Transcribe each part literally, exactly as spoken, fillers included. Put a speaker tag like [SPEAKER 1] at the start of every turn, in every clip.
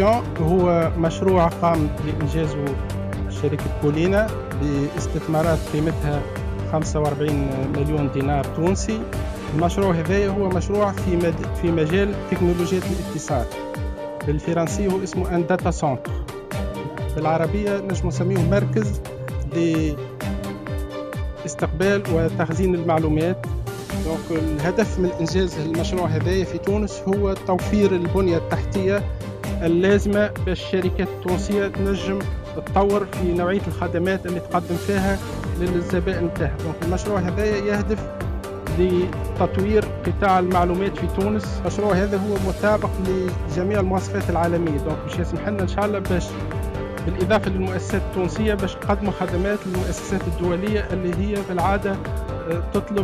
[SPEAKER 1] فينانسيون هو مشروع قام بإنجازه شركة بولينا باستثمارات قيمتها خمسة وأربعين مليون دينار تونسي. المشروع هذا هو مشروع في مد... في مجال تكنولوجيا الاتصال، بالفرنسي هو اسمه ان داتا سنتر، بالعربية نجم نسميه مركز لاستقبال وتخزين المعلومات. دونك الهدف من إنجاز المشروع هذا في تونس هو توفير البنية التحتية اللازمة باش الشركات التونسية تنجم تطور في نوعية الخدمات اللي تقدم فيها للزبائن نتاعها. دونك المشروع هذا يهدف لتطوير قطاع المعلومات في تونس. المشروع هذا هو مطابق لجميع المواصفات العالمية، دونك باش يسمح لنا إن شاء الله باش بالإضافة للمؤسسات التونسية باش نقدموا خدمات للمؤسسات الدولية اللي هي بالعادة تطلب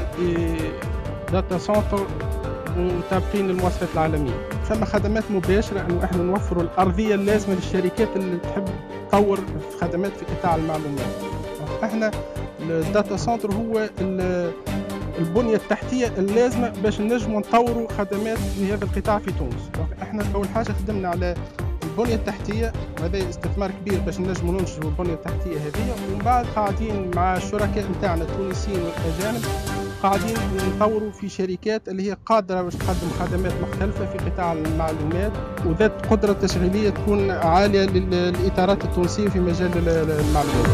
[SPEAKER 1] داتا سنتر مطابقين للمواصفات العالمية. ثم خدمات مباشرة أنه احنا نوفروا الأرضية اللازمة للشركات اللي تحب تطور في خدمات في قطاع المعلومات. احنا الداتا سنتر هو البنية التحتية اللازمة باش نجموا نطوروا خدمات في هذا القطاع في تونس. احنا أول حاجة خدمنا على البنية التحتية، وهذا استثمار كبير باش نجموا ننشروا البنية التحتية هذه، ومن بعد قاعدين مع الشركاء نتاعنا التونسيين والأجانب قاعدين نطوروا في شركات اللي هي قادرة باش تقدم خدمات مختلفة في قطاع المعلومات وذات قدرة تشغيلية تكون عالية للإطارات التونسية في مجال المعلومات.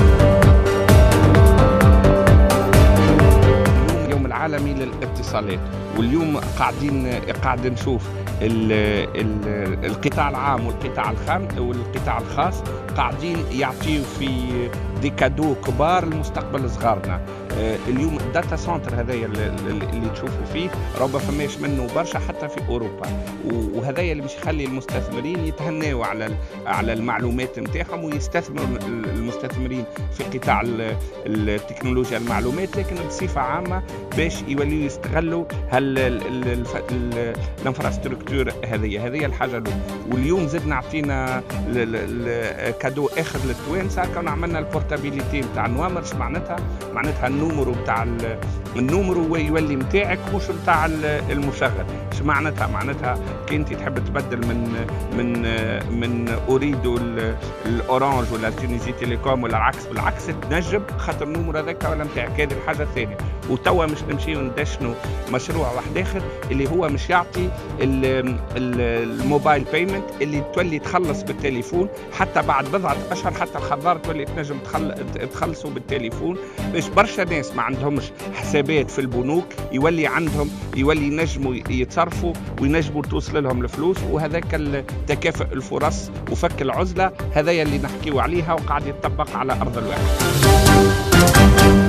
[SPEAKER 2] اليوم العالمي للاتصالات، واليوم قاعدين قاعد نشوف ال ال القطاع العام والقطاع الخام والقطاع الخاص قاعدين يعطيوا في دي كادو كبار لمستقبل صغارنا. اليوم الداتا سنتر هذايا اللي تشوفوا فيه ربما فماش منه برشا حتى في اوروبا، وهذايا اللي باش يخلي المستثمرين يتهنوا على على المعلومات نتاعهم ويستثمروا المستثمرين في قطاع التكنولوجيا المعلومات، لكن بصفه عامه باش يوليوا يستغلوا الانفراستركتور هذه هذه الحاجه له. واليوم زدنا عطينا كادو اخر للتوانسه، كنا عملنا البورتابيليتي نتاع النوامر. اش معناتها؟ معناتها النومرو بتاع النومرو يولي نتاعك مش نتاع المشغل. اش معناتها؟ معناتها كي انت تحب تبدل من من من اريد الاورانج ولا تونيزي تيليكوم ولا العكس، بالعكس تنجم خاطر النومرو هذاك ولا نتاعك. هذه الحاجه الثانيه. وتوا مش نمشيو ندشنوا مشروع واحد اخر اللي هو مش يعطي الموبايل بيمنت اللي تولي تخلص بالتليفون حتى بعد بضعه اشهر، حتى الخضار تولي تنجم تخلصوا بالتليفون. باش برشا ناس ما عندهمش حسابات في البنوك يولي عندهم يولي ينجموا يتصرفوا وينجموا توصل لهم الفلوس. وهذاك تكافؤ الفرص وفك العزله هذايا اللي نحكيو عليها وقاعد يتطبق على ارض الواقع.